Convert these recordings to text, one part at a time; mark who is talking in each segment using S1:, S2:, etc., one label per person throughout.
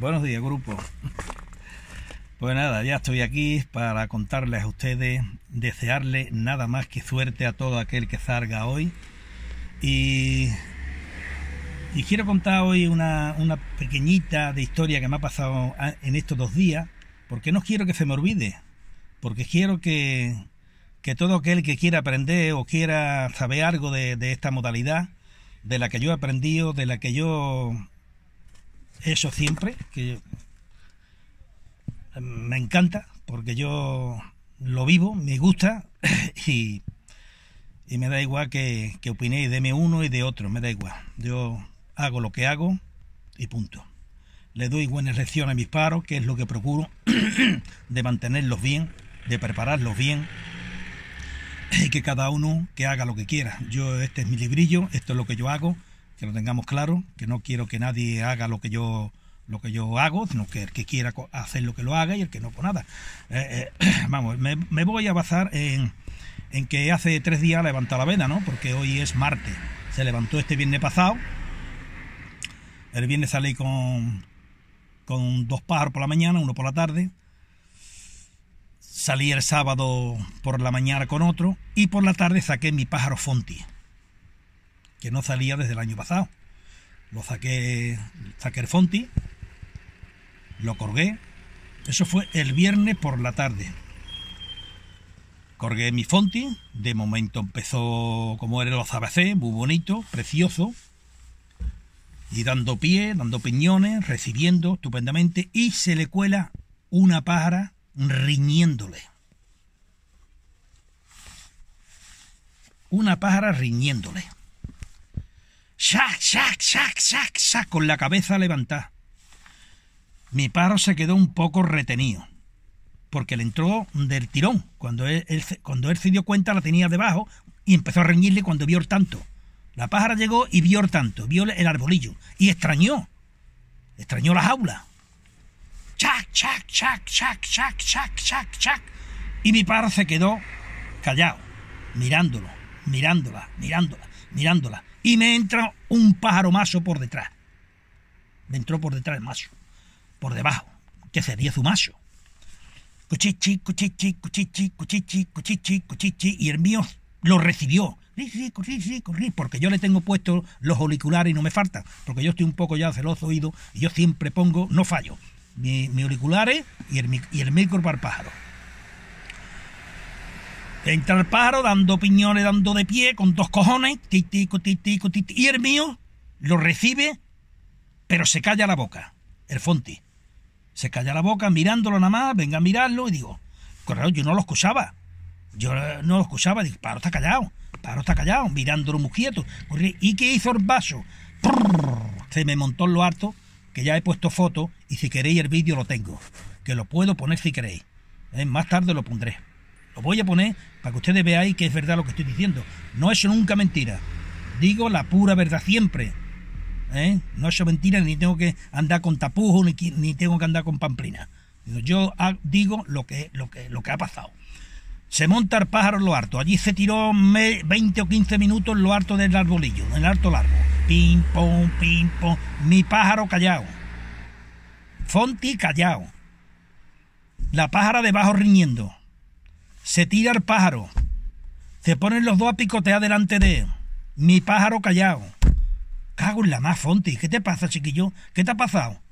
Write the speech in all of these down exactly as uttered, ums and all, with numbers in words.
S1: Buenos días, grupo. Pues nada, ya estoy aquí para contarles a ustedes, desearle nada más que suerte a todo aquel que salga hoy. Y, y quiero contar hoy una, una pequeñita de historia que me ha pasado en estos dos días, porque no quiero que se me olvide, porque quiero que, que todo aquel que quiera aprender o quiera saber algo de, de esta modalidad, de la que yo he aprendido, de la que yo he hecho siempre, que me encanta, porque yo lo vivo, me gusta y, y me da igual que, que opinéis de mí uno y de otro, me da igual. Yo hago lo que hago y punto. Le doy buena lección a mis paros, que es lo que procuro, de mantenerlos bien, de prepararlos bien, y que cada uno que haga lo que quiera. Yo, este es mi librillo, esto es lo que yo hago, que lo tengamos claro, que no quiero que nadie haga lo que yo lo que yo hago, sino que el que quiera hacer lo que lo haga y el que no, pues nada. Eh, eh, vamos, me, me voy a basar en, en que hace tres días levantó la vena, ¿no? Porque hoy es martes. Se levantó este viernes pasado. El viernes salí con, con dos pájaros por la mañana, uno por la tarde. Salí el sábado por la mañana con otro y por la tarde saqué mi pájaro Fonti, que no salía desde el año pasado. Lo saqué, saqué el Fonti, lo colgué. Eso fue el viernes por la tarde. Colgué mi Fonti. De momento empezó como era los A B C, muy bonito, precioso. Y dando pie, dando piñones, recibiendo estupendamente. Y se le cuela una pájara riñéndole. Una pájara riñéndole. ¡Shac, shac, shac, shac, shac! Con la cabeza levantada. Mi pájaro se quedó un poco retenido, porque le entró del tirón. Cuando él, él, cuando él se dio cuenta, la tenía debajo y empezó a reñirle cuando vio el tanto. La pájara llegó y vio el tanto, vio el arbolillo y extrañó. Extrañó la jaula. ¡Chac, chac, chac, chac, chac, chac, chac, chac! Y mi pájaro se quedó callado, mirándolo, mirándola, mirándola, mirándola. Y me entra un pájaro macho por detrás. Me entró por detrás el macho. Por debajo. Que sería su macho. Cuchichi, cuchichi, cuchichi, cuchichi, cuchichi, cuchichi. Y el mío lo recibió. Sí, sí, sí, sí, sí, porque yo le tengo puestos los auriculares y no me faltan. Porque yo estoy un poco ya celoso oído. Y yo siempre pongo, no fallo, mis mi auriculares y el, y el micro para el pájaro. Entra el pájaro dando piñones, dando de pie, con dos cojones, titico, titico, titico, y el mío lo recibe, pero se calla la boca, el Fonti. Se calla la boca mirándolo nada más, venga a mirarlo, y digo, correcto, yo no lo escuchaba, yo no lo escuchaba, digo, pájaro está callado, pájaro está callado, mirándolo muy quieto. ¿Y qué hizo el vaso? Se me montó en lo harto, que ya he puesto fotos, y si queréis el vídeo lo tengo, que lo puedo poner si queréis, ¿eh? Más tarde lo pondré. Lo voy a poner para que ustedes veáis que es verdad lo que estoy diciendo. No es nunca mentira. Digo la pura verdad siempre. ¿Eh? No es mentira, ni tengo que andar con tapujos, ni, ni tengo que andar con pamplina. Yo digo lo que, lo que, lo que ha pasado. Se monta el pájaro en lo harto. Allí se tiró veinte o quince minutos en lo harto del arbolillo, en el harto largo. Pim, pom, pim, pom. Mi pájaro callado. Fonti callado. La pájara debajo riñendo. Se tira el pájaro. Se ponen los dos a picotear delante de él. Mi pájaro callado. Cago en la más, Fonti. ¿Qué te pasa, chiquillo? ¿Qué te ha pasado?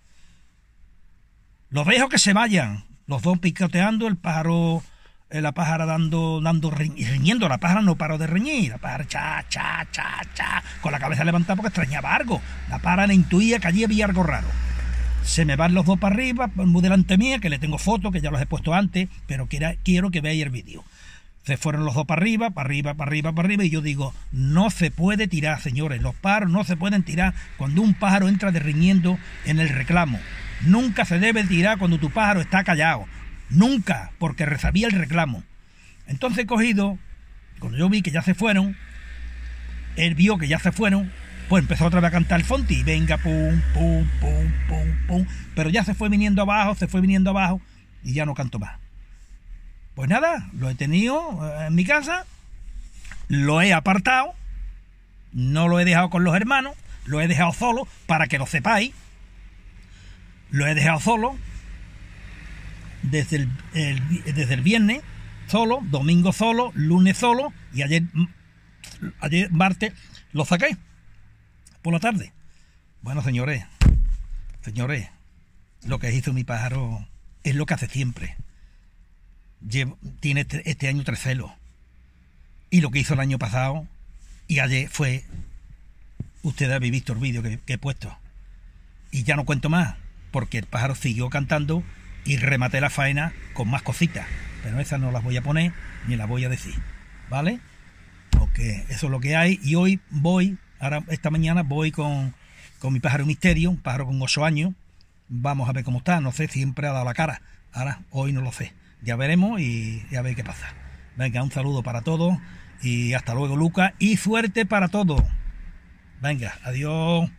S1: Los dejo que se vayan. Los dos picoteando, el pájaro, eh, la pájara dando, dando riñendo. La pájara no paró de reñir. La pájara cha, cha, cha, cha. Con la cabeza levantada porque extrañaba algo. La pájara le intuía que allí había algo raro. Se me van los dos para arriba, muy delante mía, que le tengo fotos, que ya los he puesto antes, pero quiera, quiero que veáis el vídeo. Se fueron los dos para arriba, para arriba, para arriba, para arriba, y yo digo, no se puede tirar, señores, los pájaros no se pueden tirar cuando un pájaro entra de riñendo en el reclamo. Nunca se debe tirar cuando tu pájaro está callado. Nunca, porque resabía el reclamo. Entonces he cogido, cuando yo vi que ya se fueron, él vio que ya se fueron, pues empezó otra vez a cantar el Fonti, venga, pum, pum, pum, pum, pum, pero ya se fue viniendo abajo, se fue viniendo abajo, y ya no canto más. Pues nada, lo he tenido en mi casa, lo he apartado, no lo he dejado con los hermanos, lo he dejado solo, para que lo sepáis, Lo he dejado solo desde el, el- desde el viernes, solo, domingo solo, lunes solo, y ayer, ayer martes lo saqué por la tarde. Bueno, señores, señores, lo que hizo mi pájaro es lo que hace siempre. Llevo- tiene este, este año tres celos. Y lo que hizo el año pasado y ayer fue, ustedes habéis visto el vídeo que, que he puesto. Y ya no cuento más, porque el pájaro siguió cantando y rematé la faena con más cositas. Pero esas no las voy a poner ni las voy a decir, ¿vale? Porque eso es lo que hay. Y hoy voy, ahora esta mañana voy con, con mi pájaro misterio, un pájaro con ocho años. Vamos a ver cómo está, no sé, siempre ha dado la cara. Ahora, hoy no lo sé. Ya veremos y, y a ver qué pasa. Venga, un saludo para todos y hasta luego, Lucas, y suerte para todos. Venga, adiós.